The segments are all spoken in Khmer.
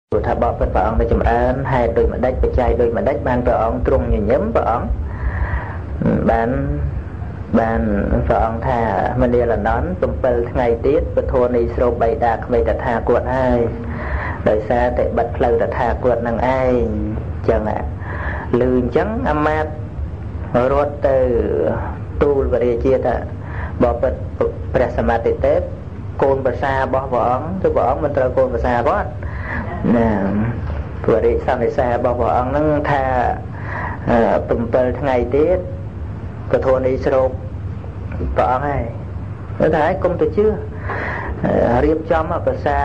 ថាបបិទ្ធព្រះអង្គទៅចម្រើនហេតុដូចម្ដេចបច្ច័យដូចម្ដេចបានព្រះអង្គទ្រង់ញញឹមព្រះអង្គបានព្រះអង្គថាមនាលនន្ត7ថ្ងៃទៀតពធនីស្រូបបៃតាក្មេតថាគតហើយដោយសារតែបិទផ្លូវតថាគតនឹងឯងចឹងឮអញ្ចឹងអាមាត្យរត់ទៅទូលវរាជាថាបបិទ្ធព្រះសម្មាទិទេពកូនប្រសារបស់ព្រះអង្គគឺព្រះអង្គមិនត្រូវកូនប្រសាគាត់ណាព្រះរាជសន្និសារបស់ព្រះអង្គហ្នឹងថា7ថ្ងៃទៀតពធនីស្រូបព្រះអង្គហើយតែថាឯងកុំទៅជឿរៀបចំប្រាសាទ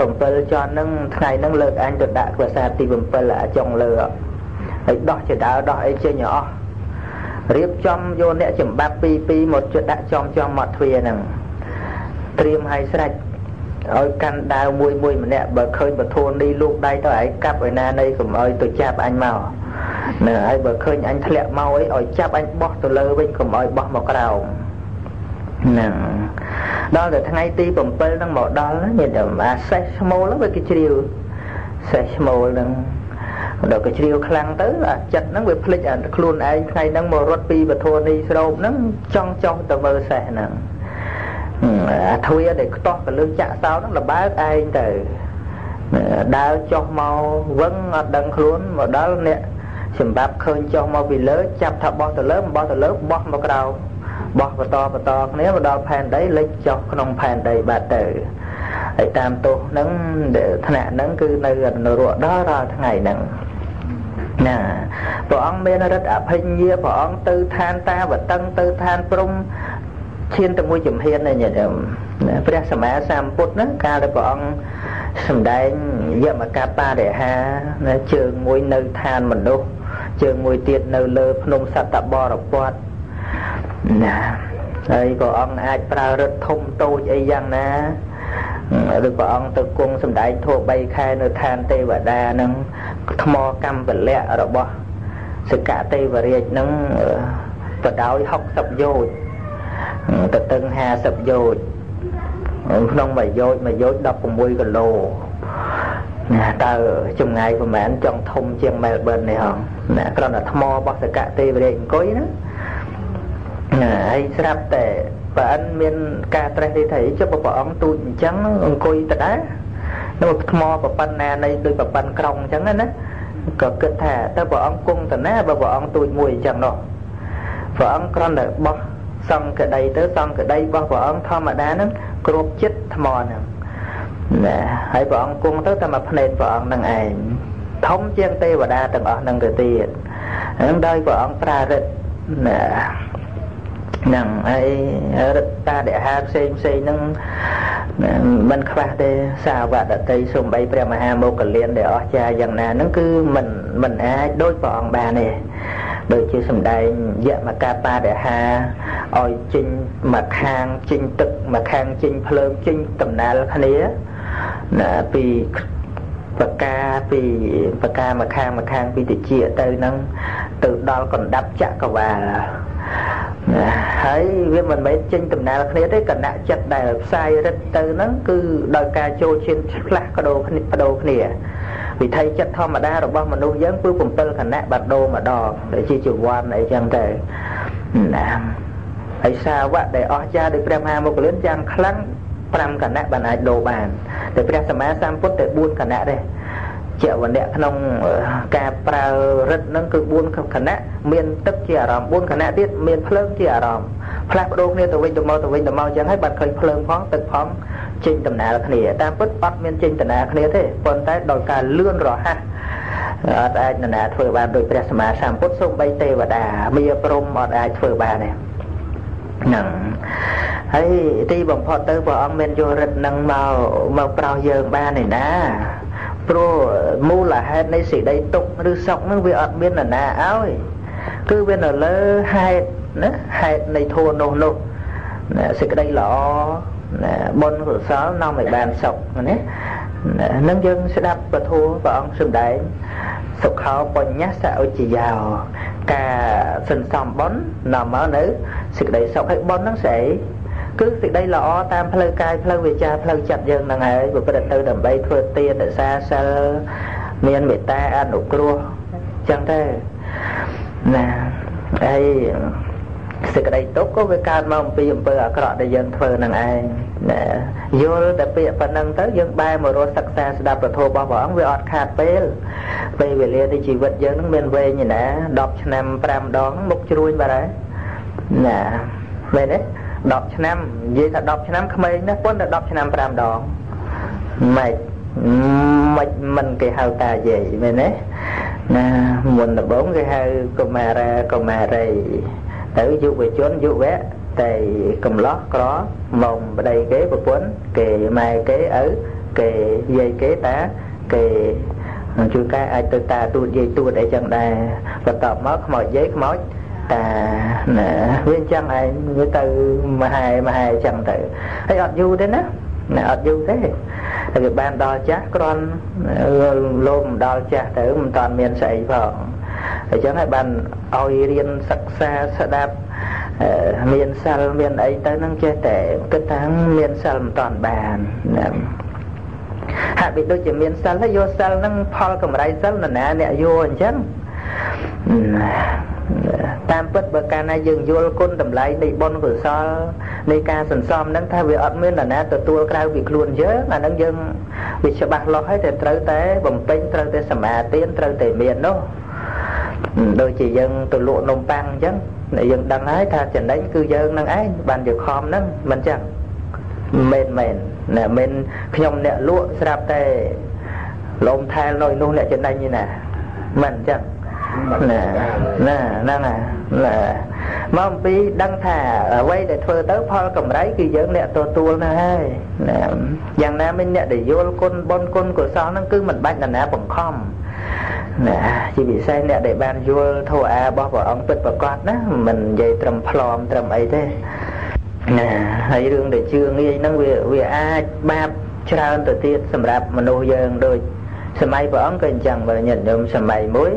7ជាន់ហ្នឹងថ្ងៃហ្នឹងលើកអញទៅដាក់ប្រាសាទទី7អាចុងលើហើយដោះចដៅដោះអីចេញអស់រៀបចំយកអ្នកចម្បាប់2មកជិះដាក់ចំមាត់ទ្វារហ្នឹងត្រៀមឲ្យស្រេចឲ្យកាន់ដាវមួយម្នាក់បើឃើញពធនីលោកដៃទៅឯងកាប់ឲ្យណានៃកុំឲ្យទៅចាប់អញមកណែហើយបើឃើញអញធ្លាក់មកអីឲ្យចាប់អញបោះទៅលើវិញកុំឲ្យបោះមកក្រោមហ្នឹងដល់តែថ្ងៃទី7ហ្នឹងមកដល់មានតែអាសេះស្មូលហ្នឹងវាគេជ្រាវសេះស្មូលហ្នឹងដល់គេជ្រាវខ្លាំងទៅអាចិត្តហ្នឹងវាភ្លេចអាខ្លួនឯងថ្ងៃហ្នឹងមករត់ពីពធនីស្រូបហ្នឹងចង់ចោះទៅមើលសេះហ្នឹងអាទ្វារដែលខ្ទាស់កលឹះចាក់សោហ្នឹងលបើកឯងទៅដើរចុះមកវឹងអត់ដឹងខ្លួនមកដល់អ្នកសម្រាប់ឃើញចុះមកពីលើចាប់ថាបោះទៅលើបោះមកក្រោមបោះបន្តគ្នាមកដល់ផែនដីលិចចុះក្នុងផែនដីបាត់ទៅហើយតាមទោសហ្នឹងថ្នាក់ហ្នឹងគឺនៅនរកដល់រាល់ថ្ងៃហ្នឹងណាព្រះអង្គមានរិទ្ធអភិញ្ញាព្រះអង្គទៅឋានតាវតឹងទៅឋានព្រំឈានទៅមួយជំហាននេះញាតិញោមព្រះសម្មាសម្ពុទ្ធហ្នឹងកាលដែលព្រះអង្គសម្ដែងយមកបរិហាជើងមួយនៅឋានមនុស្សជើងមួយទៀតនៅលើភ្នំសត្តបរពតណាហើយព្រះអង្គអាចប្រើរឹតធំតូចអីយ៉ាងណាឬព្រះអង្គទៅគង់សម្ដែងធម៌3ខែនៅឋានទេវតាហ្នឹងថ្មកម្មពលៈរបស់សកទេវរាជហ្នឹងបដោយ60យោជន៍ទៅតឹង50យោជន៍ក្នុងមួយយោជន៍16គីឡូណាតើចម្ងាយប្រហែលចង់ធំជាងមែលប៊ននេះហងណាគ្រាន់តែថ្មរបស់សកទេវរាជអង្គុយណាហើយស្រាប់តែបើអិនមានការត្រេះរិះថាចុះព្រះអង្គទូចអញ្ចឹងអង្គុយទៅដែរនៅថ្មប្រប៉ុណ្ណានៃដូចប្រប៉ុណ្ណក្រុងអញ្ចឹងណាក៏គិតថាតើព្រះអង្គគង់តាណាបើព្រះអង្គទូចមួយអញ្ចឹងនោះព្រះអង្គគ្រាន់តែបោះសង្កដីទៅសង្កដីរបស់ព្រះអង្គធម្មតាហ្នឹងគ្រប់ចិត្តថ្មហ្នឹងណាហើយព្រះអង្គគង់ទៅតែមកភ្នែកព្រះអង្គនឹងឯងធំជាងទេវតាទាំងអស់ហ្នឹងទៅទៀតហ្នឹងដោយព្រះអង្គប្រារឹទ្ធណាហ្នឹងហើយរិទ្ធតាដហាផ្សេងហ្នឹងមិនខ្វះទេសាវកដតីសូម្បីព្រះមហាមោគលានដែលអស្ចារ្យយ៉ាងណាហ្នឹងគឺមិនអាចដូចព្រះអង្គបានទេដូចជាសម្ដែងយមកបរិហាឲ្យចេញមកខាងចេញទឹកមកខាងចេញភ្លើងចេញដំណើរគ្នាណាពីបកាមកខាងពីតិចទៅហ្នឹងទៅដល់កណ្ដាប់ចក្រវាលហើយវាមិនមែនចេញដំណើរគ្នាទេគណៈចិត្តដែលផ្សាយរិទ្ធទៅហ្នឹងគឺដោយការចូលឈានផ្លាស់បដូរគ្នាវិធីចិត្តធម្មតារបស់មនុស្សយើងគឺ7គណៈបាត់ដូរម្ដងដែលជាជីវ័នអីចឹងទៅណាហើយសាវកដែលអស្ចារ្យដោយព្រះមហាមុគលានយ៉ាងខ្លាំង5គណៈបានអាចដូរបានតែព្រះសម្មាសម្ពុទ្ធតែ4គណៈទេជាវណ្ណៈក្នុងការប្រើរិទ្ធហ្នឹងគឺ4គណៈមានទឹកជាអារម្មណ៍4គណៈទៀតមានភ្លើងជាអារម្មណ៍ផ្លាស់ប្ដូរគ្នាទៅវិញទៅមកចឹងហើយបាត់ឃើញភ្លើងផងទឹកផងចេញដំណើរគ្នាតាមពិតអត់មានចេញដំណើរគ្នាទេប៉ុន្តែដោយការលឿនរហ័សអត់អាចនរណាធ្វើបានដោយព្រះសម្មាសម្ពុទ្ធសូម្បីទេវតាមាព្រំអត់អាចធ្វើបានទេហ្នឹងហើយទីបំផុតទៅព្រះអង្គមានយករិទ្ធនឹងមកប្រោសយើងបានឯណាព្រោះមូលហេតុនៃសេចក្តីទុក្ខឬសុខហ្នឹងវាអត់មាននរណាឲ្យគឺវានៅលើហេតុណាហេតុនៃធម៌នោះសេចក្តីល្អបុណ្យកុសលនាំឲ្យបានសុខណានឹងយើងស្ដាប់ពធព្រះអង្គសម្ដែងសុខោបញ្ញសឧជ្ជយោការសន្សំបុណ្យនាំមកនៅសេចក្តីសុខឲ្យបុណ្យហ្នឹងស្អីគឺសេចក្តីល្អតាមផ្លូវកាយផ្លូវវាចាផ្លូវចិត្តយើងហ្នឹងហើយប្រព្រឹត្តទៅដើម្បីធ្វើទានរក្សាសិលមានមេត្តាអនុគ្រោះចឹងទៅណាហើយសេចក្តីទុក្ខក៏វាកើតមកអំពីអំពើអាក្រក់ដែលយើងធ្វើនឹងឯងណាយល់តែពាក្យប៉ុណ្្នឹងទៅយើងបែរមករកសិក្សាស្ដាប់ពធរបស់ព្រះអង្គវាអត់ខាតពេលវេលានៃជីវិតយើងនឹងមានវែងណា10ឆ្នាំ5ដងមុខជ្រួញបាត់ហើយណាមែនទេ10ឆ្នាំនិយាយថា10ឆ្នាំក្មេងណាស់ប៉ុន្តែ10ឆ្នាំ5ដងមិនមិនគេហៅតាយាយមែនទេណាមុនដំបូងគេហៅកុមារាកុមារីទៅយុវជនយុវៈតែកំឡោះក្រមកប្តីគេប្រពន្ធគេម៉ែគេឪគេយាយគេតាគេជួយកែអាចទៅតាទូតយាយទូតអីចឹងដែរបន្ទាប់មកខ្មោចយាយខ្មោចតាណាវាអញ្ចឹងឯងវាទៅមហែអញ្ចឹងទៅហើយអត់យូរទេណាអត់យូរទេតែវាបានដល់ចាស់គ្រាន់លោមដល់ចាស់ទៅមិនតាន់មានស្អីផងអញ្ចឹងហើយបានឲ្យរៀនសិក្សាស្ដាប់មានសិលមានអីទៅនឹងចេះតែគិតថាមានសិលមិនតាន់បានណាហាក់បីដូចជាមានសិលហើយយកសិលនឹងផលកម្រៃសិលនរណាអ្នកយកអញ្ចឹងតាមពិតបើកាលណាយើងយល់គុណតម្លៃនៃបុណ្យកុសលនៃការសន្សំហ្នឹងថាវាអត់មាននរណាទទួលក្រៅពីខ្លួនយើងអាហ្នឹងយើងវាច្បាស់លាស់ហើយតែត្រូវតែបំពេញត្រូវតែសមាទានត្រូវតែមាននោះដូចជាយើងទៅលក់នំប៉័ងអញ្ចឹងយើងដឹងហើយថាចំណេញគឺយើងនឹងឯងបានយកខំហ្នឹងមិនចឹងមែនណាមិនខ្ញុំអ្នកលក់ស្រាប់តែលំថែលនៅនោះអ្នកចំណេញនេះណាមិនអញ្ចឹងណាហ្នឹងណាមកអំពីដឹងថាអ្វីដែលធ្វើទៅផលកម្រៃគឺយើងអ្នកទទួលទៅហើយណាយ៉ាងណាមិញអ្នកដែលយល់គុណបុណ្យគុណកុសលហ្នឹងគឺមិនបាច់នរណាបង្ខំណាជាពិសេសអ្នកដែលបានយល់ធម៌របស់ព្រះអង្គពិតប្រាកដណាមិននិយាយត្រឹមផ្លំត្រឹមអីទេណាហើយរឿងដែលជឿងាយហ្នឹងវាអាចបាបច្រើនទៅទៀតសម្រាប់មនុស្សយើងដូចសម័យព្រះអង្គក៏អញ្ចឹងបើញាតិញោមសម័យមួយ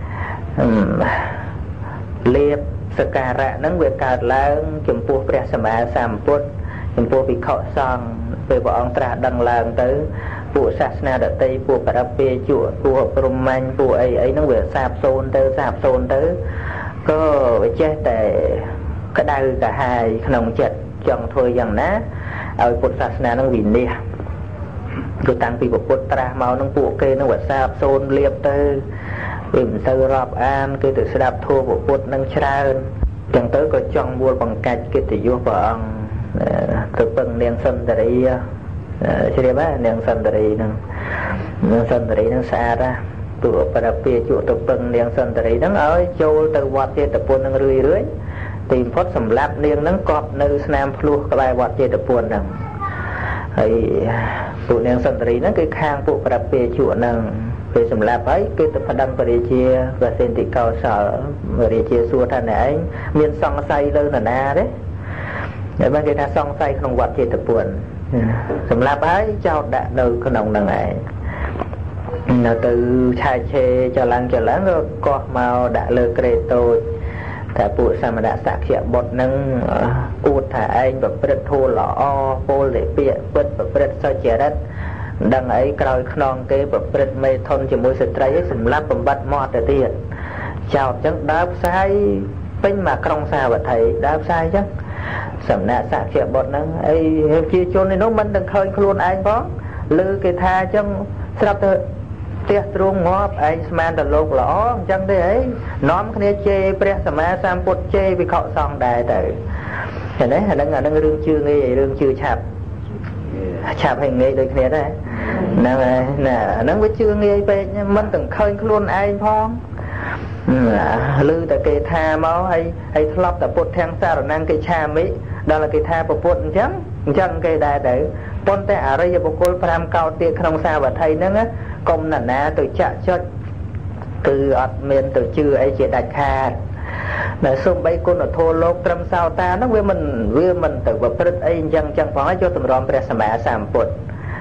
លៀបសក្ការៈហ្នឹងវាកើតឡើងចំពោះព្រះសម្មាសម្ពុទ្ធចំពោះភិក្ខុសង្ឃពេលព្រះអង្គត្រាស់ដឹងឡើងទៅពួកសាសនាដតីពួកបរិពាជក់ពួកព្រហ្មញ្ញពួកអីហ្នឹងវាសាបសូន្យទៅក៏វាចេះតែក្តៅកាហាយក្នុងចិត្តចង់ធ្វើយ៉ាងណាឲ្យពុទ្ធសាសនាហ្នឹងវិនិច្ឆ័យគឺតាំងពីពុទ្ធត្រាស់មកហ្នឹងពួកគេហ្នឹងវាសាបសូន្យលៀបទៅវាមិនទៅរាប់អានគឺទៅស្ដាប់ធម៌ពុទ្ធនឹងច្រើនចឹងទៅក៏ចង់មួលបង្កាច់កិត្តិយសព្រះអង្គទៅពឹងនាងសុន្ទរីជ្រាបហើយនាងសុន្ទរីហ្នឹងស្អាតណាពួកបរិពាជក់ទៅពឹងនាងសុន្ទរីហ្នឹងឲ្យចូលទៅវត្តចេតពុនហ្នឹងរឿយទីបំផុតសម្លាប់នាងហ្នឹងកប់នៅស្នាមភ្លោះក្បែរវត្តចេតពុនហ្នឹងហើយពួកនាងសុន្ទរីហ្នឹងគឺខាងពួកបរិពាជក់ហ្នឹងពេលសម្លាប់ហើយគេទៅប្តឹងព្រះរាជាវសេន្តិកោសលព្រះរាជាសួរថាអ្នកឯងមានសង្ស័យលើនរណាទេហើយបានគេថាសង្ស័យក្នុងវត្តចេតពុនសម្លាប់ហើយចោទដាក់នៅក្នុងហ្នឹងឯងនៅទៅឆាយឆេចឡើងក៏កោះមកដាក់លើក្រេតូចតែពួកសមណសក្យបុត្រហ្នឹងអួតថាឯងប្រព្រឹត្តធម៌ល្អពលដែលពាក្យពិតប្រព្រឹត្តសុចរិតដឹងអីក្រោយខ្នងគេប្រព្រឹត្តមេធនជាមួយស្ត្រីឯងសម្លាប់បំបត្តិមកទៅទៀតចោតចឹងដើរផ្សាយពេញមកក្រុងសាវត្ថីដើរផ្សាយចឹងសំណាក់សក្យបុត្រហ្នឹងអីជាជននេះនោះមិនដឹងឃើញខ្លួនឯងផងឮគេថាចឹងស្រាប់ទៅផ្ទះទ្រូងងាប់ឯងស្មានតែលោកល្អអញ្ចឹងទេអីនាំគ្នាជេរព្រះសម្មាសម្ពុទ្ធជេរវិខសង្ឃដែរទៅឃើញទេអាហ្នឹងរឿងជឿងាយរឿងជឿឆាប់ឲ្យងាយដូចគ្នាដែរហ្នឹងហើយណាហ្នឹងវាជឿងាយពេកមិនទាំងឃើញខ្លួនឯងផងឮតែគេថាមកហើយធ្លាប់តែពុទ្ធទាំងសារណង្កិឆាមិដល់គេថាពុទ្ធអញ្ចឹងគេដែរទៅប៉ុន្តែអរិយបុគ្គល5កោតទៀតក្នុងសាវត្ថីហ្នឹងកុំណាទៅចាក់ចុចគឺអត់មានទៅជឿអីជាដាច់ខាតដែលសូម្បីគុណធម៌លោកត្រឹមសោតាហ្នឹងវាមិនទៅប្រព្រឹត្តអីអញ្ចឹងផងហើយយកតម្រាំព្រះសម្មាសម្ពុទ្ធ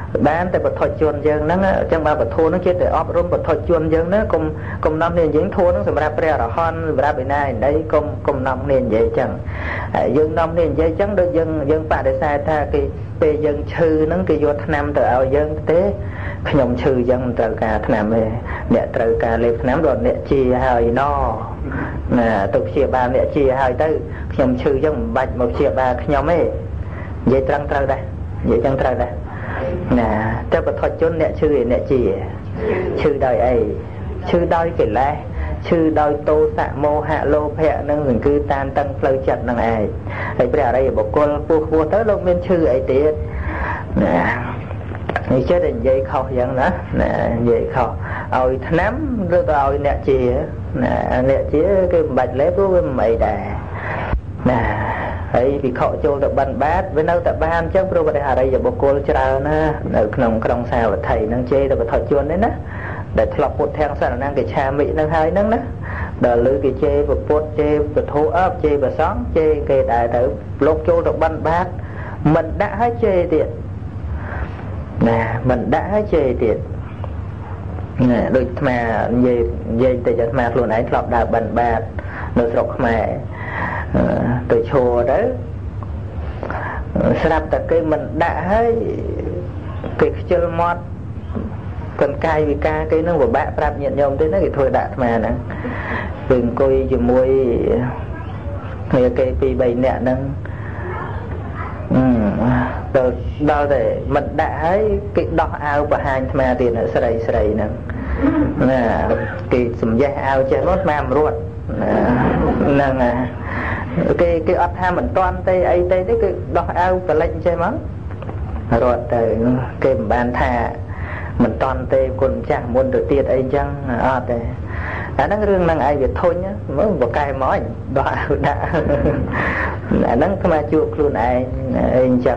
បានតែបទជន់យើងហ្នឹងអញ្ចឹងបើពធហ្នឹងជាតែអប់រំបទជន់យើងណាកុំនាំគ្នានិយាយធัวហ្នឹងសម្រាប់ព្រះអរហន្តសម្រាប់ឯណាឯណីកុំនាំគ្នានិយាយអញ្ចឹងយើងនាំគ្នានិយាយអញ្ចឹងដូចយើងបដិសេធថាគេពេលយើងឈឺហ្នឹងគេយកថ្នាំទៅឲ្យយើងទេខ្ញុំឈឺអញ្ចឹងមិនត្រូវការថ្នាំទេអ្នកត្រូវការលេបថ្នាំដល់អ្នកជាហើយណណាទៅព្យាបាលអ្នកជាហើយទៅខ្ញុំឈឺអញ្ចឹងមិនបាច់មកព្យាបាលខ្ញុំទេនិយាយត្រង់ត្រូវដែរនិយាយចឹងត្រូវដែរណាតែបទជនអ្នកឈឺឯអ្នកជាឈឺដោយអីឈឺដោយកិលេសឈឺដោយទោសៈមោហៈលោភៈនឹងគឺតានតឹងផ្លូវចិត្តនឹងឯងហើយព្រះអរិយបុគ្គលពោះខ្ពស់ទៅលោកមានឈឺអីទៀតណានេះចេះតែនិយាយខុសយ៉ាងណានិយាយខុសឲ្យថ្នាំឬទៅឲ្យអ្នកជាណាអ្នកជាគឺមិនបាច់លេបព្រោះវាមិនអីដែរណាហើយវិខចូលទៅបិណ្ឌបាតវានៅតែបានអញ្ចឹងព្រោះព្រះអរិយបុគ្គលច្រើនណានៅក្នុងក្រុងសាវត្ថីហ្នឹងជេរទៅបទជននេះណាដែលធ្លាប់ពុទ្ធទាំងសរណង្គកិច្ឆាមិហ្នឹងហើយហ្នឹងណាដល់លើគេជេរពុទ្ធជេរពធអបជេរព្រះសង្ឃជេរគេដែរទៅលោកចូលទៅបិណ្ឌបាតមិនដាក់ឲ្យជេរទៀតណាមិនដាក់ឲ្យជេរទៀតណាដូចអាត្មានិយាយទៅអាត្មាខ្លួនឯងធ្លាប់ដើរបិណ្ឌបាតនៅស្រុកខ្មែរទៅឈរទៅស្រាប់តែគេមិនដាក់ហើយគេខ្ជិលមាត់កណ្កាយវិការគេនឹងពិបាកប្រាប់ញាតិញោមទេណាគេធ្វើដាក់អាត្មាហ្នឹងគឺអង្គុយជាមួយគ្នាគេ2 3នាក់ហ្នឹងដល់តែមិនដាក់ហើយគេដោះអាវបង្ហាញអាត្មាទៀតស្រីហ្នឹងណាគេសំយេះអាវចេះមកអាត្មាមិនរត់ហ្នឹងគេអត់ថាមិនតាន់ទេអីទេគេដោះអាវកលិចចេះមករត់ទៅគេមិនបានថាមិនតាន់ទេគុណចាស់មុនទៅទៀតអីចឹងអត់ទេអាហ្នឹងរឿងហ្នឹងឯងវាធុញមើលបកែមកដោះអាវដាក់អាហ្នឹងស្មាជួបខ្លួនឯងអីចឹង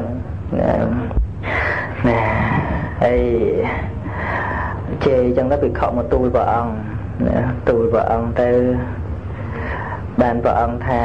ណាហើយជេរចឹងទៅពិខុមកទូលព្រះអង្គទូលព្រះអង្គទៅបានព្រះអង្គថា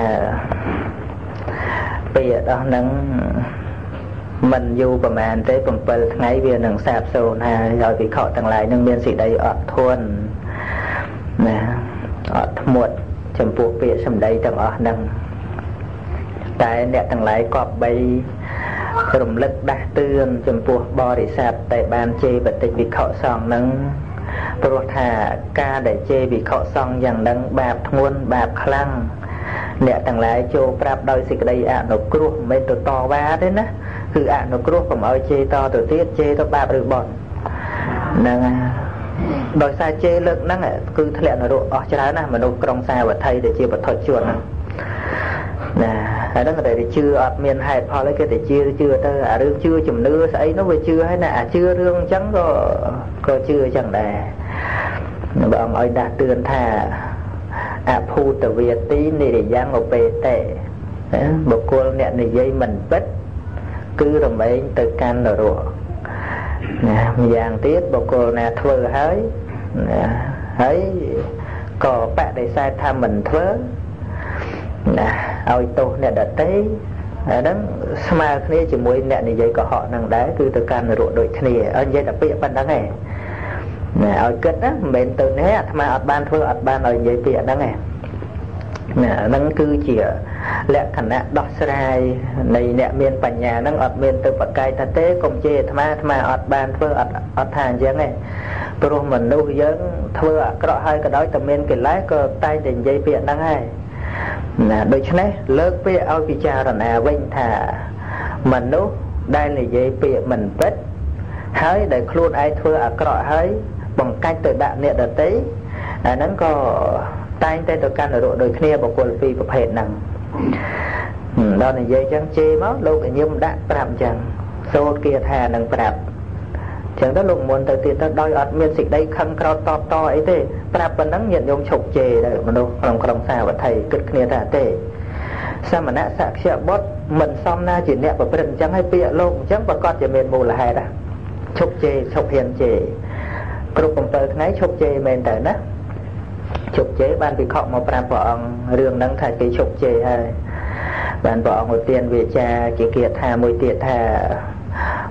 ពាក្យដោះហ្នឹងមិនយូរប្រហែលទេ7ថ្ងៃវានឹងសាបសូន្យហើយឲ្យវិខទាំងឡាយនឹងមានសេចក្តីអត់ធន់ណាអត់ធ្មត់ចំពោះពាក្យសម្ដីទាំងអស់ហ្នឹងតែអ្នកទាំងឡាយគប្បីរំលឹកដាស់តឿនចំពោះបរិស័ទតែបានជេរបតិវិខសង្ឃហ្នឹងព្រោះថាការដែលជេរវិខសង្ឃយ៉ាងហ្នឹងបាបធ្ងន់បាបខ្លាំងអ្នកទាំងឡាយចូលប្រាប់ដោយសេចក្តីអនុគ្រោះមិនមែនទៅតវ៉ាទេណាគឺអនុគ្រោះកុំឲ្យជេរតទៅទៀតជេរទៅបាបឬបន់ហ្នឹងដោយសារជេរលើកហ្នឹងគឺធ្លាក់នរកអស់ច្រើនណាស់មនុស្សក្រុងសាវត្ថីដែលជាបទជនហ្នឹងណាហើយហ្នឹងតែជឿអត់មានហេតុផលអីគេតែជឿទៅអារឿងជឿជំនឿស្អីនោះវាជឿហើយណាអាជឿរឿងអញ្ចឹងក៏ជឿអញ្ចឹងដែរព្រះអង្គឲ្យដាស់តឿនថាអភូតវាទីនិរិយ៉ាងឧបេតេបុគ្គលអ្នកនិយាយមិនពិតគឺរមែងទៅកាន់នរកណាម្យ៉ាងទៀតបុគ្គលណាធ្វើហើយណាហើយក៏បដិសេធថាមិនធ្វើណាឲ្យទោសអ្នកដទៃអាហ្នឹងស្មើគ្នាជាមួយអ្នកនិយាយកុហកហ្នឹងដែរគឺទៅកាន់នរកដូចគ្នាឲ្យនិយាយតែពាក្យប៉ុណ្្នឹងឯងណាឲ្យគិតណាមិនមែនទៅនេះអាត្មាអត់បានធ្វើអត់បានឲ្យនិយាយពាក្យហ្នឹងឯងណាហ្នឹងគឺជាលក្ខណៈដោះស្រាយនៃអ្នកមានបញ្ញាហ្នឹងអត់មានទៅប្រកែកថាទេកុំជេរអាត្មាអត់បានធ្វើអត់ថាអញ្ចឹងទេព្រោះមនុស្សយើងធ្វើអាក្រក់ហើយក៏ដោយតែមានកិលេសក៏តែងតែនិយាយពាក្យហ្នឹងហើយណាដូច្នេះលើកពាក្យឲ្យពិចារណាវិញថាមនុស្សដែលនិយាយពាក្យមិនពិតហើយដែលខ្លួនឯងធ្វើអាក្រក់ហើយបង្កាច់ទៅដាក់អ្នកដទៃអាហ្នឹងក៏តែងតែទៅកាន់នរកដូចគ្នាបុគ្គលពីរប្រភេទហ្នឹងដល់និយាយចឹងជេរមកលោកញឹមដាក់ប្រាប់ចឹងសូត្រគាថានឹងប្រាប់ចឹងទៅលោកមុនទៅទៀតទៅដោយអត់មានសេចក្តីខឹងក្រោតតអីទេប្រាប់ប៉ុណ្ណឹងញាតិញោមឈប់ជេរទៅមនុស្សក្នុងក្រុងសាវត្ថីគិតគ្នាថាទេសមណៈសក្យបុត្រមិនសមណាជាអ្នកប្រព្រឹត្តអញ្ចឹងហើយពាក្យលោកអញ្ចឹងប្រកាសជាមានមូលហេតុឈប់ជេរឈប់ហ៊ានជេរគ្រប់7ថ្ងៃឈប់ជេរមែនតើណាឈប់ជេរបានវិខមកប្រាប់ព្រះអង្គរឿងហ្នឹងថាគេឈប់ជេរហើយបានព្រះអង្គឧទានវាចាជាគាថាមួយទៀតថា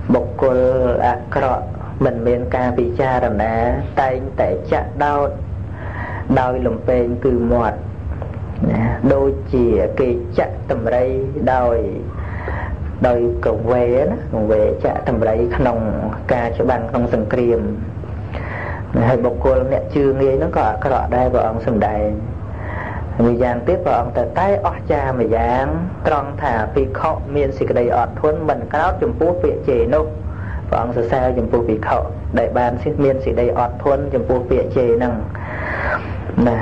បុគ្គលអាក្រក់មិនមានការពិចារណាតែងតែចាក់ដោតដោយលំពេងគឺមាត់ដូចជាគេចាក់តម្រៃដោយកង្វេណាកង្វេចាក់តម្រៃក្នុងការច្បាំងក្នុងសង្គ្រាមហើយបុគ្គលអ្នកជឿងាយហ្នឹងក៏អាក្រក់ដែរព្រះអង្គសម្ដែងមួយយ៉ាងទៀតព្រះអង្គតែអស្ចារ្យមួយយ៉ាងត្រង់ថាភិក្ខុមានសេចក្តីអត់ធន់មិនក្រោធចំពោះពាក្យជេរនោះព្រះអង្គសរសើរចំពោះភិក្ខុដែលបានមានសេចក្តីអត់ធន់ចំពោះពាក្យជេរហ្នឹងណា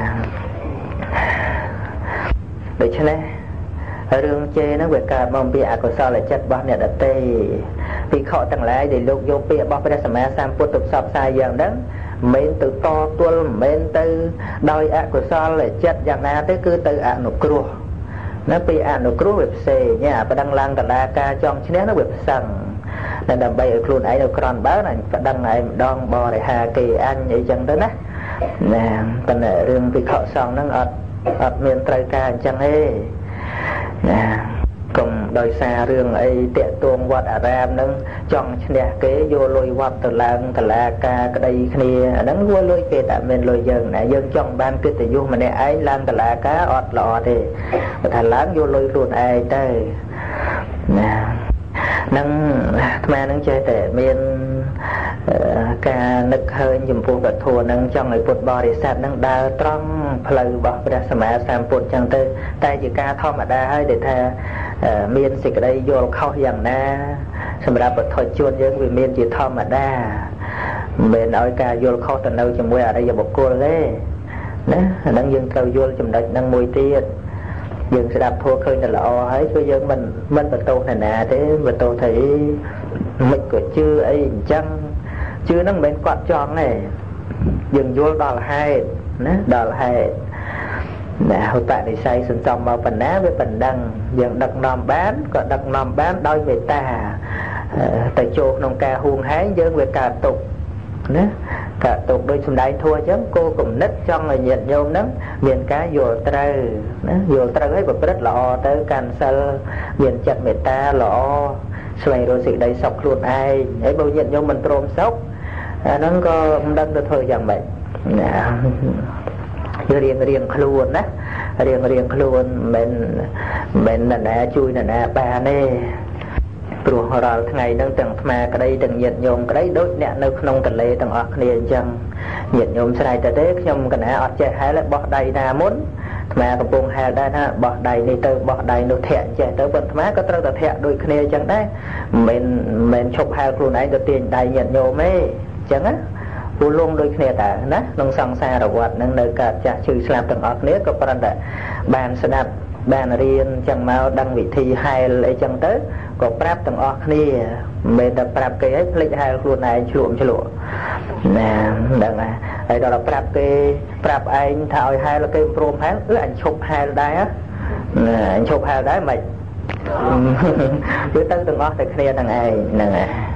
ដូច្នេះរឿងជេរហ្នឹងវាកើតមកពីអកុសលចិត្តរបស់អ្នកដទៃភិក្ខុទាំងឡាយដែលលោកយកពាក្យរបស់ព្រះសម្មាសម្ពុទ្ធទៅផ្សព្វផ្សាយយ៉ាងហ្នឹងមិនទៅតទល់មិនទៅដោយអកុសលចិត្តយ៉ាងណាទេគឺទៅអនុគ្រោះនៅពេលអនុគ្រោះវាផ្សេងញ៉ាប្តឹងឡើងតឡាការចង់ឈ្នះនោះវាផ្សឹងតែដើម្បីឲ្យខ្លួនឯងនៅក្រន់បើអញប្តឹងឯងម្ដងបរិហាគេអញអីចឹងទៅណាប៉ុន្តែរឿងភិក្ខុសង្ឃហ្នឹងអត់មានត្រូវការអញ្ចឹងទេណាកុំដោយសាររឿងអីតាក់ទងវត្តអារាមហ្នឹងចង់ឈ្នះគេយកលុយវត្តទៅឡើងតឡាការក្តីគ្នាអាហ្នឹងវាលុយគេតែមានលុយយើងណាយើងចង់បានកិត្តិយសម្នាក់ឯងឡើងតឡាការអត់ល្អទេបើថាឡើងយកលុយខ្លួនឯងទៅណានឹងអាត្មានឹងចេះតែមានការនឹកឃើញចំពោះពធហ្នឹងចង់ឲ្យពុទ្ធបរិស័ទហ្នឹងដើរត្រង់ផ្លូវរបស់ព្រះសម្មាសម្ពុទ្ធចឹងទៅតែជាការធម្មតាហើយដែលថាមានសេចក្តីយល់ខុសយ៉ាងណាសម្រាប់ពុទ្ធជនយើងវាមានជាធម្មតាមិនមែនឲ្យការយល់ខុសទៅនៅជាមួយអរិយបុគ្គលទេណាអាហ្នឹងយើងត្រូវយល់ចំណុចហ្នឹងមួយទៀតយើងស្ដាប់ធម៌ឃើញតែល្អហើយគឺយើងមិនបន្ទោសអ្នកណាទេបន្ទោសថាមិនក៏ជឿអីអញ្ចឹងជឿហ្នឹងមិនមែនគាត់ចង់ទេយើងយល់ដល់ហេតុណាដល់ហេតុណាហុបនិស្ស័យសន្សំមកបណ្ណាវាបណ្ដឹងយើងដឹកនាំបានក៏ដឹកនាំបានដោយមេត្តាតែចូលក្នុងការហួងហែងយើងវាកើតទុក្ខណាកើតទុក្ខដូចសម្ដែងធัวអញ្ចឹងគោលគំនិតចង់ឲ្យញាតិញោមហ្នឹងមានការយល់ត្រូវណាយល់ត្រូវឲ្យប្រព្រឹត្តល្អទៅកាន់សិលមានចិត្តមេត្តាល្អស្វែងរកសេចក្តីសុខខ្លួនឯងហើយបើញាតិញោមមិនព្រមសុខអាហ្នឹងក៏មិនដឹងទៅធ្វើយ៉ាងម៉េចណារៀងខ្លួនណារៀងខ្លួនមិនណាណាជួយណាណាបានទេព្រោះរាល់ថ្ងៃហ្នឹងទាំងអាត្មាក្តីទាំងញាតិញោមក្តីដូចអ្នកនៅក្នុងកលេទាំងអស់គ្នាអញ្ចឹងញាតិញោមស្រែកទៅទេខ្ញុំកណាអត់ចេះហែលបោះដៃណាមុនអាត្មាកំពុងហែលដែរថាបោះដៃនេះទៅបោះដៃនោះធាក់ចេះទៅប៉ុន្តែអាត្មាក៏ត្រូវតែធាក់ដូចគ្នាអញ្ចឹងដែរមិនឈប់ហែលខ្លួនឯងទៅទាញដៃញាតិញោមទេអញ្ចឹងណាពូលងដូចគ្នាតើណាក្នុងសង្សារវដ្តហ្នឹងនៅកើតចាស់ឈឺស្លាប់ទាំងអស់គ្នាក៏ប្រហែលតែបានស្ដាប់បានរៀនចឹងមកដឹងវិធីហែលអីចឹងទៅក៏ប្រាប់ទាំងអស់គ្នាមិនមែនតែប្រាប់គេឲ្យភ្លេចហែលខ្លួនឯងឆ្លក់ណាដឹងហើយដល់ប្រាប់គេប្រាប់ឯងថាឲ្យហែលគេព្រមហែលអញឈប់ហែលដែរណាអញឈប់ហែលដែរមិនគឺទៅទាំងអស់តែគ្នាហ្នឹងឯងហ្នឹង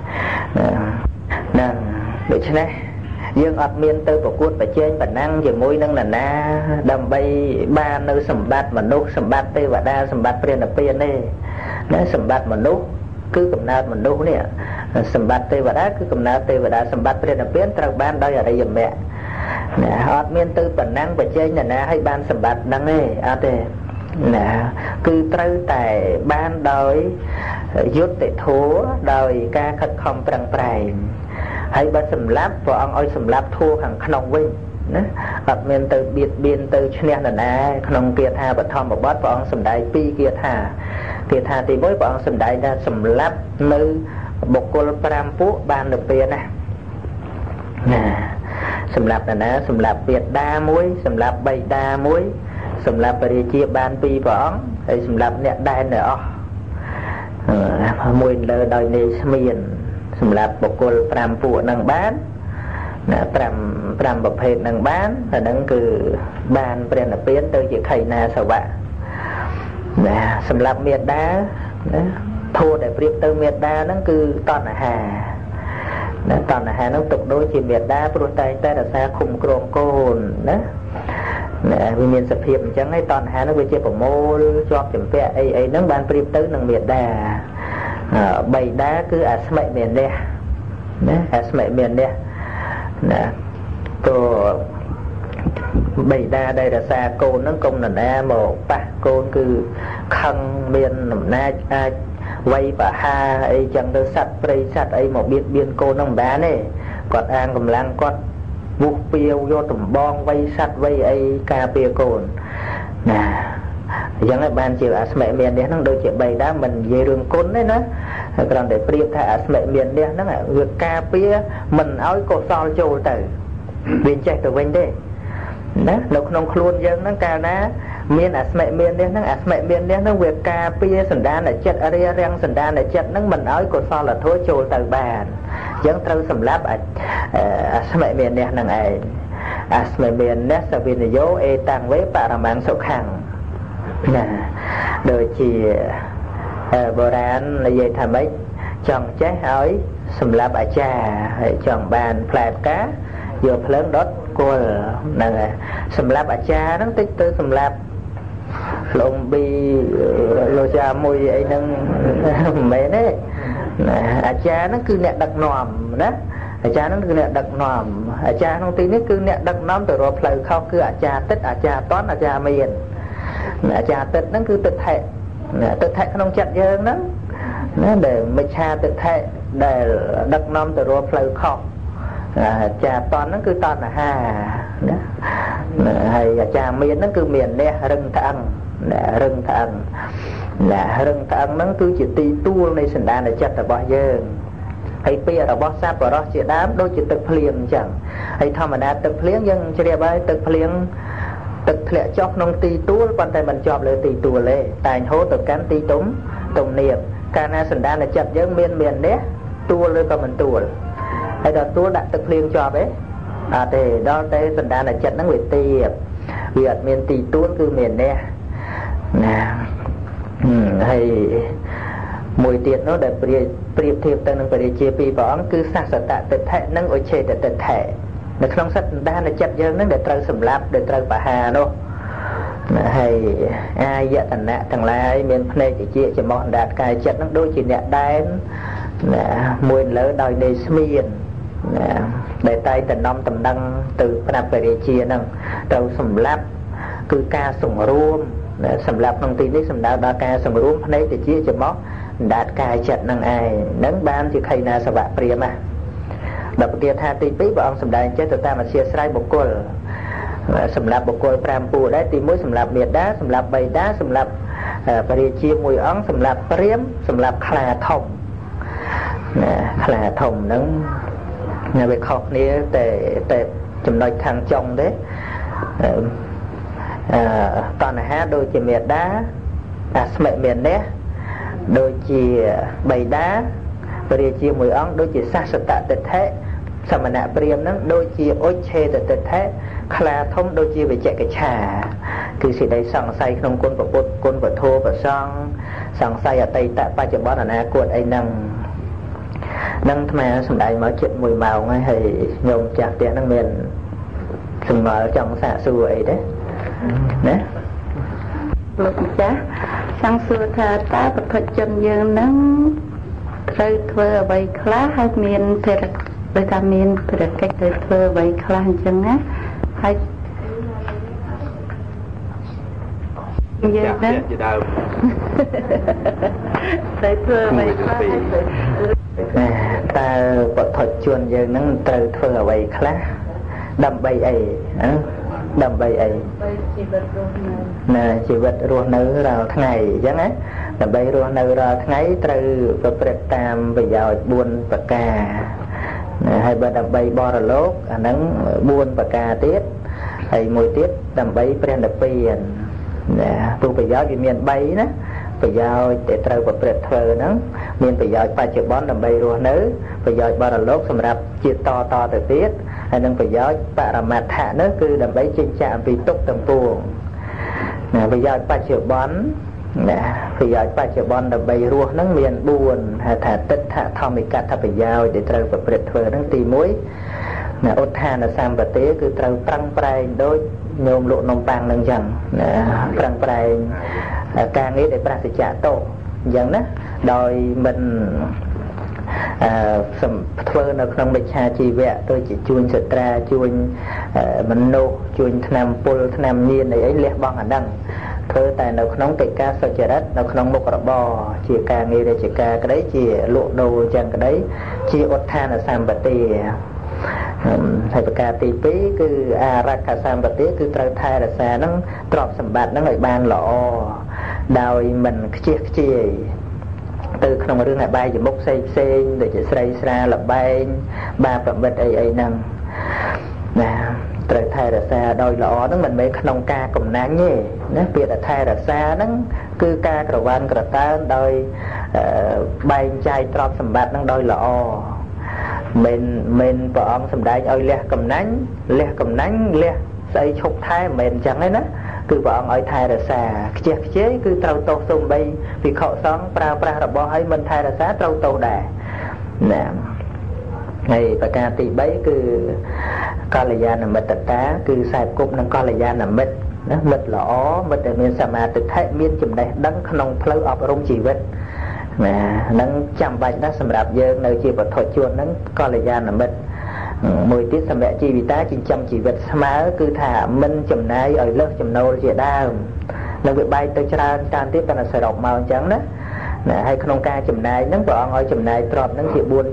ហ្នឹងដូច្នេះយើងអត់មានទៅប្រកួតប្រជែងប្រណាំងជាមួយនឹងនរណាដើម្បីបាននៅសម្បត្តិមនុស្សសម្បត្តិទេវតាសម្បត្តិព្រះនិព្វានទេណាសម្បត្តិមនុស្សគឺកំណើតមនុស្សនេះសម្បត្តិទេវតាគឺកំណើតទេវតាសម្បត្តិព្រះនិព្វានត្រូវបានដោយអរិយមគ្គណាអត់មានទៅប្រណាំងប្រជែងនរណាឲ្យបានសម្បត្តិហ្នឹងទេអត់ទេណាគឺត្រូវតែបានដោយយុត្តិធម៌ដោយការខិតខំប្រឹងប្រែងហើយបើសម្លាប់ព្រះអង្គឲ្យសម្លាប់ធัวខាងក្នុងវិញណាអត់មានទៅបៀតបៀនទៅឈ្នះនរណាក្នុងគាថាបឋមបទព្រះអង្គសម្ដែងពីរគាថាទី1ព្រះអង្គសម្ដែងថាសម្លាប់នៅបុគ្គល5ពួកបានទៅពេលណាសម្លាប់នរណាសម្លាប់បៀតដាមួយសម្លាប់បៃតាមួយសម្លាប់បរិជាបាន2ព្រះអង្គហើយសម្លាប់អ្នកដែននៅអស់មួយលើដោយនេស្មៀនសម្រាប់បុគ្គល5ពួកនឹងបានណា5ប្រភេទនឹងបានតែនឹងគឺបានព្រះនិព្វានទៅជាខៃណាសវៈណាសម្រាប់មេត្តាណាធម៌ដែលប្រៀបទៅមេត្តាហ្នឹងគឺតណ្ហាណាតណ្ហាហ្នឹងទុកដូចជាមេត្តាព្រោះតែរក្សាឃុំគ្រងកូនណាវាមានសភាពអញ្ចឹងហើយតណ្ហាហ្នឹងវាជាប្រមូលជាប់ចម្ពាក់អីហ្នឹងបានប្រៀបទៅនឹងមេត្តា bay đá cứ asme miền đây nè asme miền đây nè cô bay đá đây là xa cô nó công là nè một ba cô cứ khăn miền nằm na quay và ha ấy chẳng được sạch prey sạch ấy một biên cô nó đá này còn ăn cầm lăng con buộc piêu vô tầm bon vây sạch vây ấy ca piêu cồn nè giống như ban chiều asme miền đấy nó đôi chuyện bày đá mình về đường côn đấy nó còn để priệp thay asme miền đấy nó là việc ca piêu mình áo cổ sol châu từ viên chạy từ bên đây đó lúc nông khuôn dân nó ca ná miền asme miền đấy nó asme miền đấy nó việc ca piêu sần đan là chất aria răng sần đan là chất nó mình áo cổ sol là thối châu từ bàn giống trâu sầm láp asme miền đấy nó này asme miền đấy sao viên dấu e tăng với paramang sọc hàng nè đôi chỉ bồ rán là dây thầm ấy chọn trái hỏi sầm lạp cha chọn bàn plạt cá vừa lớn đốt cô nè sầm lạp cha nó tích tới sầm lạp lồng bi lô cha mùi ấy nâng mấy đấy cha nó cứ nẹt đặc nòm đó cha nó cứ nẹt đặc nòm cha không tin nó cứ nẹt đặc nòm từ rồi lời khâu cứ cha tích cha toán cha miền cha tịch nó cứ tịch hệ không chặt hơn đó nó để mình cha tịch hệ để đặt nom từ rồi phơi khóc cha toàn nó cứ toàn là ha đó hay cha miền nó cứ miền nè rừng thằng là rừng thằng nó cứ chỉ tì tu này sẵn đàn để chặt là bao giờ hay bây giờ bó sáp vào đó chỉ đám đôi chỉ tự liền chẳng hay thầm mà đã tự liền nhưng chỉ đẹp ấy tự liền thực lệ chọc nông tì túa quan tay mình chọcเลยtì túa lệ tài hố từ cán tì túm tùng niệm ca na sần đan là chặt giống miền đấy tuaเลยcòn mình tua hay đó tua đặt thực liên chọc ấy thì đó đây sần đan là chặt nó người tì Việt miền tì túa cứ miền đấy nè hay mùi tiệt nó để priệp thiệp tên năng phải chia pi bóng cứ sát sát tạ tịch hệ năng ở chế để tịch hệ nó không sách đa là chặt dân nó để trâu sầm láp để trâu bà hà đâu hay ai dạ thành nạ thằng lai miền này chỉ chia cho món đạt cài chặt nó đôi chỉ nẹt đen mùi lỡ đòi đề miền để tay tận năm tầm đăng từ nạp về chia năng trâu sầm láp cứ ca sùng ruộng sầm láp năng tin đấy sầm đào đa ca sùng ruộng này thì chia cho món đạt cài chặt năng ai nắng ban chỉ khay na sập bạc priya mà đập kia tha tí bí bọn sầm đại chế tụi ta mà chia sài một cột sầm lạp một cột pram pu đấy tí muối sầm lạp miệt đá sầm lạp bầy đá sầm lạp bầy chia mùi ống sầm lạp priếm sầm lạp khla thòng nắng nhà về học này để chấm nói thằng chồng đấy toàn là hát đôi chỉ miệt đá mẹ miền đấy đôi chỉ bầy đá bầy chia mùi ống đôi chỉ sát sạch tạ tịch thế sao mà nạ priêm nó đôi chia ôi chê tịch thế khla thông đôi chia về chạy cái trà cứ sự đây sẵn say không quân và bột quân và thô và son sẵn say ở tây tại ba chợ bó là nạ cuộn ấy nâng mà sẵn đại mở chuyện mùi màu ngay hay nhôm chạc tiền năng miền sẵn mở trong xạ xu ấy đấy đấy lúc chá sang xưa thà ta bật thật chân dương nâng rơi thơ bày khá hay miền thề bây ta miền thề cách rơi thơ bày khá chân á hay dương đó rơi thơ bày khá ta bật thật chuồn dương nâng rơi thơ bày khá đầm bày ấy đầm bày ấy nè chỉ vật ruộng nữ rồi tháng ngày chẳng á đầm bày ruộng nữ rồi tháng ấy từ vật bệt tam bây giờ buôn bạc cà hay bên đầm bày bò rồi lốt nắng buôn bạc cà tiết hay mùi tiết đầm bày bên đầm bày tu bây giờ cái miền bay đó bây giờ để từ vật bệt thờ nó miền bây giờ ba chục bón đầm bày ruộng nữ bây giờ bò rồi lốt xong rạp chia to từ tiết hay nâng bây giờ bà là mặt hạ nó cứ đầm bấy trên chạm vì túc tầm buồn bây giờ ba triệu bón bây giờ ba triệu bón đầm bấy ruột nó miền buồn thả tích thả thò mì cắt thả bây giờ để trâu và bệt phở nó tì muối ốt thà là xăm và tế cứ trâu trăng prai đôi nhôm lộ nông bang nâng chẳng trăng prai ca nghĩ để bà sẽ trả tổ chẳng đó đòi mìnhធ្វើនៅក្នុងមិច្ឆាជីវៈទៅជាជួញសត្រាជួញមនុស្សជួញថ្នាំពុលថ្នាំញៀនអីលះបង់អាហ្នឹងធ្វើតែនៅក្នុងកិច្ចការសុចរិតនៅក្នុងមុខរបរជាការងាររាជការក្តីជាលក់ដូរចឹងក្តីជាឧទ្ធានសម្បទាហើយប្រការទី2គឺអារក្ខសម្បទាគឺត្រូវថែរក្សាហ្នឹងទ្រព្យសម្បត្តិហ្នឹងឲ្យបានល្អដោយមិនខ្ជិះខ្ជាយទៅក្នុងរឿងអបាយមុខផ្សេងដូចជាស្រីស្រាលបែងបាបប្រមិតអីហ្នឹងណាត្រូវថែរក្សាដោយល្អហ្នឹងមិនមែនក្នុងការកំណាញ់ទេណាពាក្យថាថែរក្សាហ្នឹងគឺការក្រវ៉ាន់ក្រតើនដោយបែងចែកទ្រព្យសម្បត្តិហ្នឹងដោយល្អមិនព្រះអង្គសម្ដែងឲ្យលះកំណាញ់លះស្អីឈប់ថែមិនមែនអញ្ចឹងទេណាគឺព្រះអង្គឲ្យថែរក្សាខ្ជះខ្ជាយគឺត្រូវទោសសូម្បីភិក្ខុសង្ឃប្រើប្រាស់របស់ឲ្យមិនថែរក្សាត្រូវទោសដែរណាហើយប្រការទី3គឺកល្យាណមិត្តតាគឺខ្សែគប់នឹងកល្យាណមិត្តណាមិត្តល្អមិត្តដែលមានសមាធិមានចំណេះដឹងក្នុងផ្លូវអប់រំជីវិតណាហ្នឹងចាំបាច់ណាស់សម្រាប់យើងនៅជាពុទ្ធជនហ្នឹងកល្យាណមិត្តមួយទៀតសម្រាប់ជីវិតាចិញ្ចឹមជីវិតស្មើគឺថាមិនចំណាយឲ្យលើសចំណូលជាដើមនឹងវាបែកទៅច្រើនតាមទៀតប៉ុន្តែសរុបមកអញ្ចឹងណាហើយក្នុងការចំណាយហ្នឹងព្រះអង្គឲ្យចំណាយទ្រព្យហ្នឹងជា4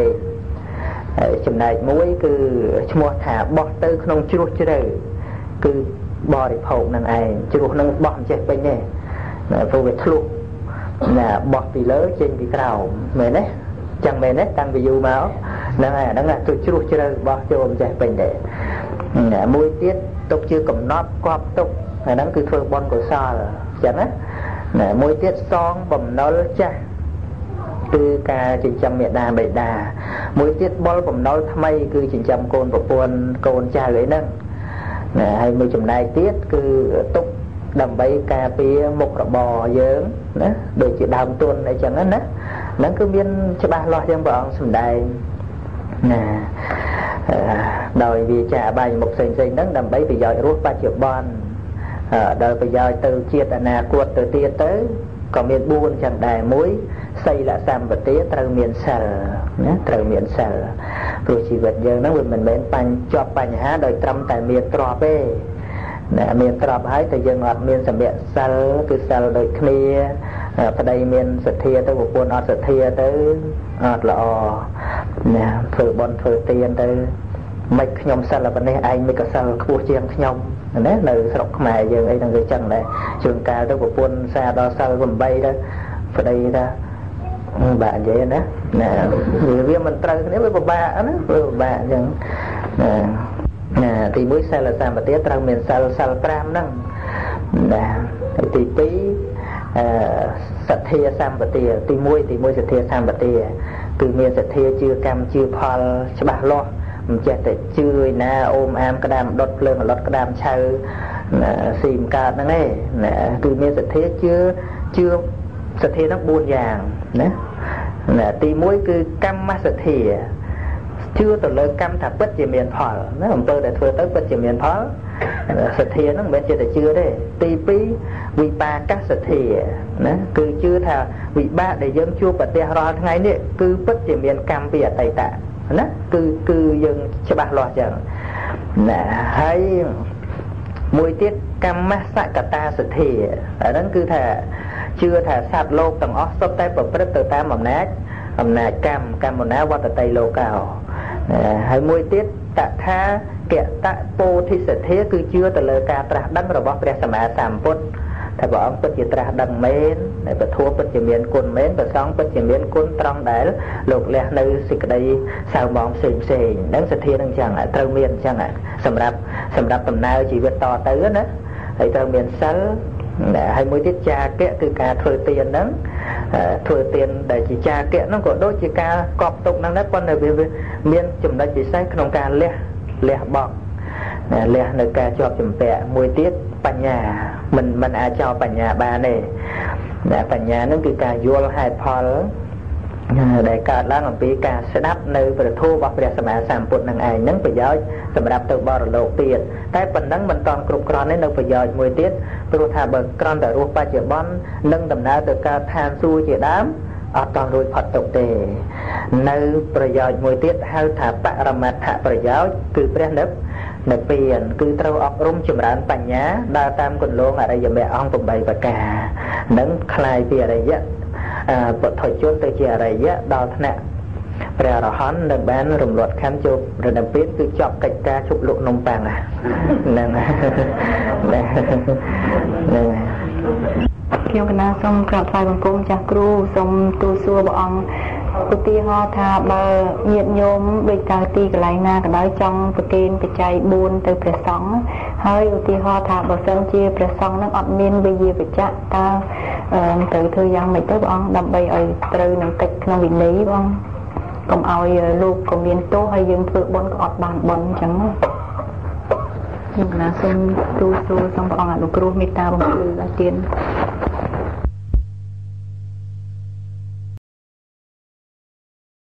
ចំណែកមួយគឺឈ្មោះថាបោះទៅក្នុងជ្រោះជ្រៅគឺបរិភោគនឹងឯងជ្រោះនឹងបោះមិនចេះពេញទេព្រោះវាធ្លុះណាបោះពីលើចេញពីក្រោមមែនទេចឹងមែនទេតាំងពីយូរមកហ្នឹងហើយអាហ្នឹងគឺជ្រោះជ្រៅបោះចូលមិនចេះពេញទេមួយទៀតទុកជាកំណត់គប់ទុកអាហ្នឹងគឺធ្វើបុណ្យកុសលចឹងណាមួយទៀតសងបំណុលចាស់គឺការចិញ្ចឹមមេដាបេដាមួយទៀតបុលបំណុលថ្មីគឺចិញ្ចឹមកូនប្រពន្ធកូនចៅអីហ្នឹងណាហើយមួយចំណែកទៀតគឺទុកដើម្បីការពារមុខរបរយើងណាដូចជាដើមទុនអីចឹងណាហ្នឹងគឺមានច្បាស់លាស់យ៉ាងព្រះអង្គសម្ដែងណាដោយវាចាអបាយមុខផ្សេងហ្នឹងដើម្បីប្រយោជន៍រស់បច្ចុប្បន្នដល់ប្រយោជន៍ទៅជាតិអនាគតទៅទៀតទៅក៏មាន4ចឹងដែរមួយសីលសម្បទាត្រូវមានសិលណាត្រូវមានសិលព្រោះជីវិតយើងហ្នឹងវាមិនមែនជាប់បញ្ហាដោយត្រឹមតែមានទ្រព្យទេណាមានទ្រព្យហើយតែយើងអត់មានសម្ភារសិលគឺសិលដូចគ្នាប្តីមានសទ្ធាទៅប្រពន្ធអត់សទ្ធាទៅអត់ល្អណាធ្វើបុណ្យធ្វើទានទៅមិនខ្ញុំសិលប៉ុណ្ណេះឯងមិនក៏សិលខ្ពស់ជាងខ្ញុំណានៅស្រុកខ្មែរយើងអីហ្នឹងវាចឹងដែរជួនកាលទៅប្រពន្ធសារដល់សិល8ទៅប្តីថាបាក់និយាយណាវាមិនត្រូវគ្នាវាពិបាកណាវាពិបាកអញ្ចឹងទី1សិលសម្បទាត្រូវមានសិល5ហ្នឹងណាទី2សទ្ធាសម្បទាទី1សទ្ធាសម្បទាគឺមានសទ្ធាជឿកម្មជឿផលច្បាស់លាស់មិនចេះតែជឿឯណាអូមអាមក្តាមដុតភ្លើងអលត់ក្តាមឆៅស៊ីមកើតហ្នឹងឯងណាគឺមានសទ្ធាជឿសទ្ធាហ្នឹង4យ៉ាងណាទី1គឺកម្មសទ្ធាជឿទៅលើកម្មថាពិតជាមានផលណាអំពើដែលធ្វើទៅពិតជាមានផលសទ្ធាហ្នឹងមិនមែនជាតែជឿទេទី2វិបាកសទ្ធាណាគឺជឿថាវិបាកដែលយើងជួបប្រទះរាល់ថ្ងៃនេះគឺពិតជាមានកម្មពីអតីតណាគឺយើងច្បាស់លាស់ចឹងណាហើយមួយទៀតកម្មសកតាសទ្ធាអាហ្នឹងគឺថាជឿថាសត្វលោកទាំងអស់សុទ្ធតែប្រព្រឹត្តទៅតាមអំណាចកម្មណាវត្តតីលោកោហើយមួយទៀតតថាកតពោធិសទ្ធាគឺជឿទៅលើការត្រាស់ដឹងរបស់ព្រះសម្មាសម្ពុទ្ធថាព្រះអង្គពិតជាត្រាស់ដឹងមែនហើយពធពិតជាមានគុណមែនព្រះសង្ឃពិតជាមានគុណត្រង់ដែលលោកលះនៅសេចក្តីសៅហ្មងផ្សេងហ្នឹងសទ្ធានឹងចឹងត្រូវមានចឹងសម្រាប់ដំណើរជីវិតតទៅណាហើយត្រូវមានសិលហើយមួយទៀតចាគៈគឺការធ្វើទានហ្នឹងធ្វើទានដែលជាចាគៈហ្នឹងក៏ដូចជាការកប់ទុកហ្នឹងដែរប៉ុន្តែវាមានចំណុចពិសេសក្នុងការលះបង់លះនៅការជាប់ជំពាក់មួយទៀតបញ្ញាមិនអាចចោលបញ្ញាបានទេបញ្ញាហ្នឹងគឺការយល់ហេតុផលដែលកើតឡើងអំពីការស្ដាប់នៅព្រះធម៌របស់ព្រះសម្មាសម្ពុទ្ធនឹងឯងនឹងប្រយោជន៍សម្រាប់ទៅបរលោកទៀតតែប៉ុណ្ណឹងមិនតាន់គ្រប់គ្រាន់ទេនៅប្រយោជន៍មួយទៀតព្រោះថាបើគ្រាន់តែរស់បច្ចុប្បន្ននឹងដំណើរទៅកើតឋានសួគ៌ជាដើមអត់តន់រួចផុតទុក្ខទេនៅប្រយោជន៍មួយទៀតហៅថាបរមត្ថប្រយោជន៍គឺព្រះនិព្វានគឺត្រូវអប់រំចម្រើនបញ្ញាដើរតាមគន្លងអរិយមគ្គអង្គ8ប្រការនឹងคล้ายពីអរិយពុទ្ធជនទៅជាអរិយដល់ថ្នាក់ព្រះអរហន្តនឹងបានរំលត់ខណ្ឌចូលព្រះនិព្វានគឺចប់កិច្ចការជប់លក់នំប៉័ងហ្នឹងខ្ញុំកណាសូមក្រាបថ្វាយបង្គំចាស់គ្រូសូមទូលសួរព្រះអង្គឧទាហរណ៍ថាបើញាតិញោមដូចតើទីកន្លែងណាក៏ដោយចង់ប្រគេនបច្ច័យ4ទៅព្រះសង្ឃហើយឧទាហរណ៍ថាបើសិនជាព្រះសង្ឃនឹងអត់មានវិយាបច្ចៈតើត្រូវធ្វើយ៉ាងម៉េចទៅព្រះអង្គដើម្បីឲ្យត្រូវនឹងកិច្ចក្នុងវិន័យបងកុំឲ្យលោកក៏មានទោសហើយយើងធ្វើបុណ្យក៏អត់បានបុណ្យអញ្ចឹងខ្ញុំណាសូមទូលសួរសូមព្រះអង្គអនុគ្រោះមេត្តាបំភ្លឺឲ្យទាន